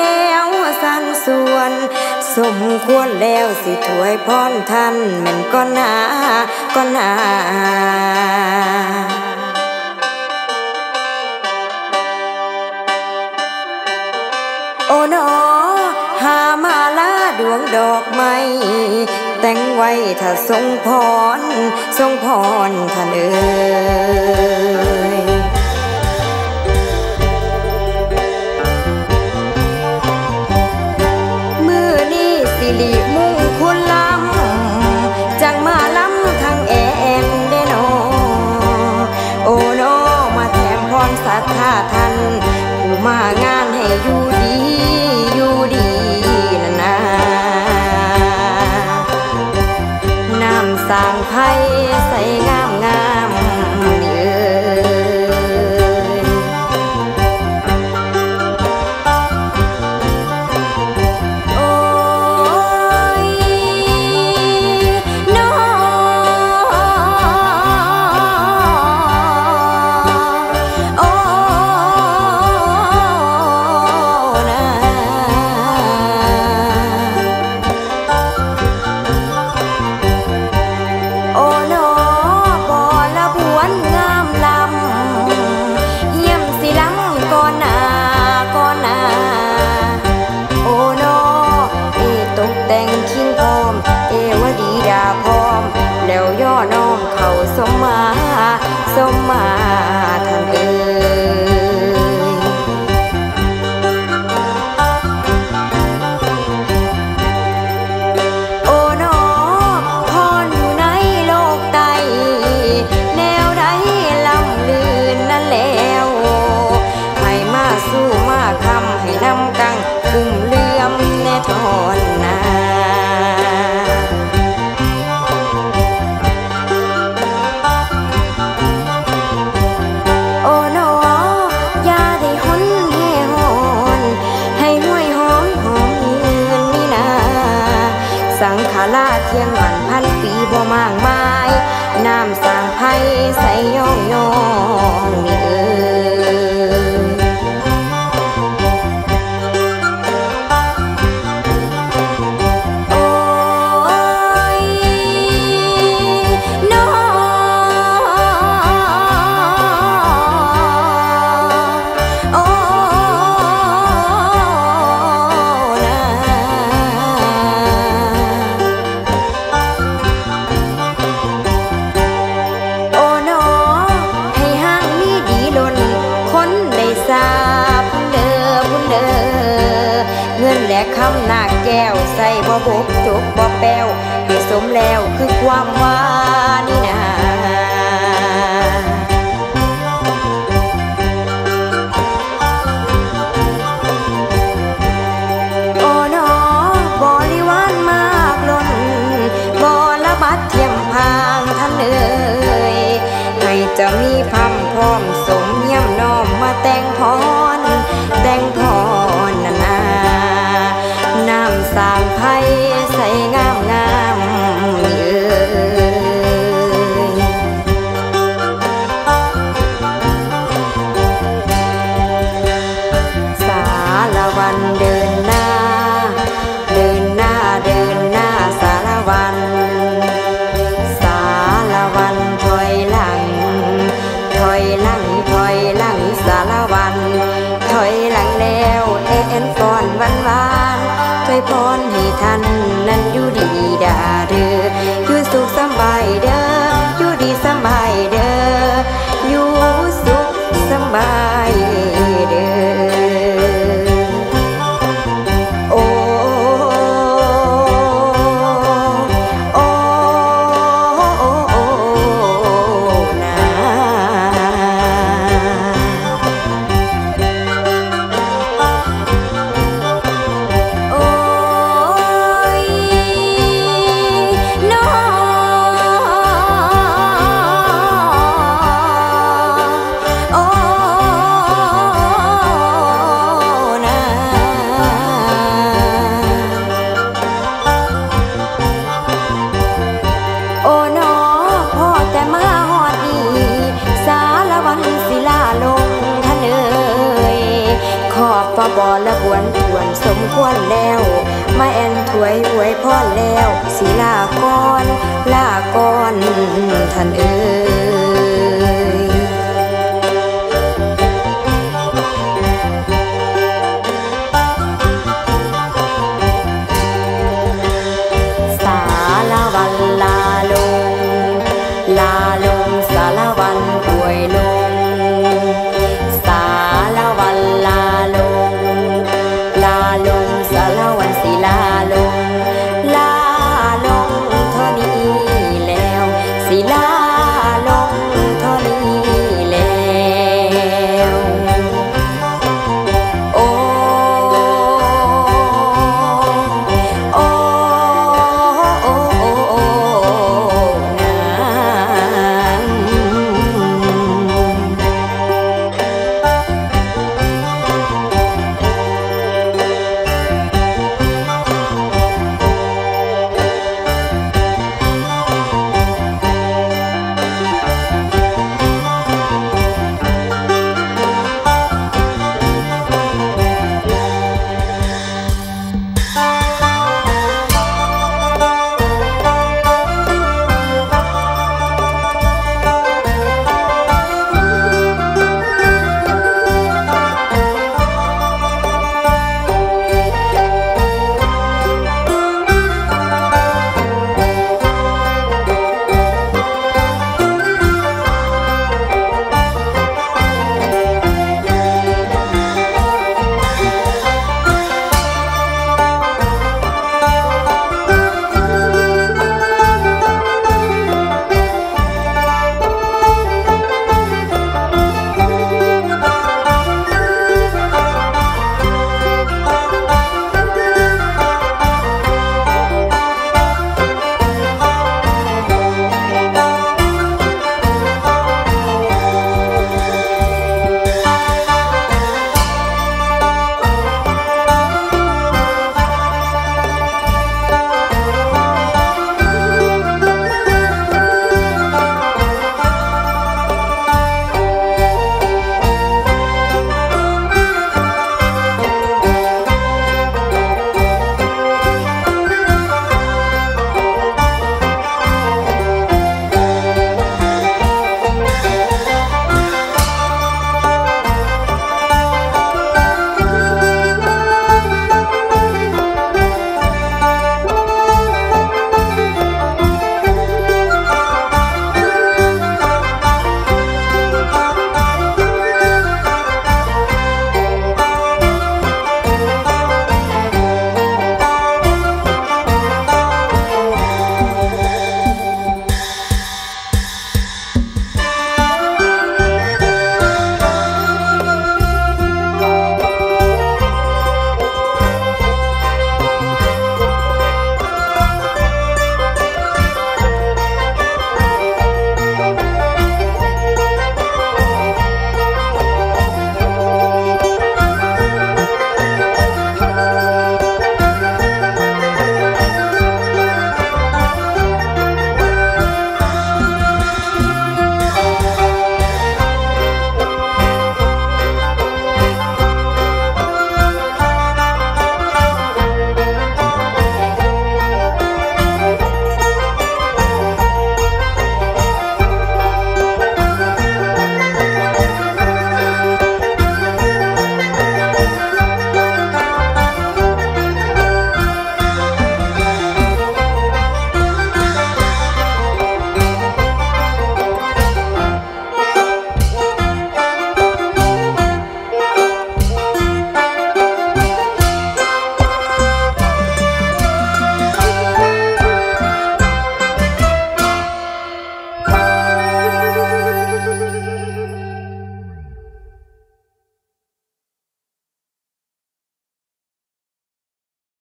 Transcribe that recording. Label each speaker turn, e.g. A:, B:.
A: วสันส่วนสมควรแล้วสิถวยพรท่านแม่นก็นาก็นาโอ้นอหามาลาดวงดอกไม้แต่งไว้ถ้าทรงพรทรงพรท่านเอ๋ยมือนี้สิริมงคลลำจังมาลำทางแอนเด้อนอโอ้นอมาแถมพรศรัทธาท่านผู้มางานให้อยู่ดีอยู่ดีนะนะน้ำสร้างไผ่ใส่งามงามนี่โอ้ยน้อโอ้นะโอ้นอบ่ละบวนงามลำเยี่ยมสิลำก่อนหน้าก่อนหน้าโอ้นอตกแต่งคิงพร้อมวดีดาพร้อมแล้วย่อน้อมเข้าสมมาสมมาท่านเอ๋ยโอ้นอพรอยู่ในโลกใต้แนวใดลำลื่นนั่นแล้วให้มาสู้มาคำให้นำกังอุ้มเลื่อมแน่ทอนนาโอ้นออย่าได้หนแห่หอนให้ห้วยหอมหอมยืนนี่นาสังขาราเที่ยงวันพันปีบ่มากมายน้ำสร้างไผ่ใส่ย่องย่องนี่เอ๋ยโอ้ยน้อโอ้นะโอ้นอให้ห้างมีดีล้นคนได้ทราบพุ่นเด้อพุ่นเด้อเงินและคำหนักแก้วใส่บ่บกจกบ่แป้วให้สมแล้วคือความว่านี่นาโอ้นอบริวารมากล้นบ่ละบัดเทียมพางท่านเอ๋ยให้จะมีพำพร้อมสมเยี่ยมน้อมมาแต่งพรแต่งพรนานาน้ำสร้างไผ่ใส่งามงามนี่เอ๋ยสารวันเดินหน้าเดินหน้าเดินหน้าสารวันสารวันถอยหลังถอยหลังถอยหลังสารวันถอยหลังแล้วเอ็นฟอนวันวานถอยพรให้ท่านนั้นอยู่ดีดาเด้ออยู่สุขสบายเด้ออยู่ดีสบายเด้ออยู่สุขสบายเด้อโอ้โอ้โอ้โอ้นะโอ้ยควรแล้วมาแอนถวยอวยพรแล้วศิลาก่อนลาก่อนท่านเอ๋ย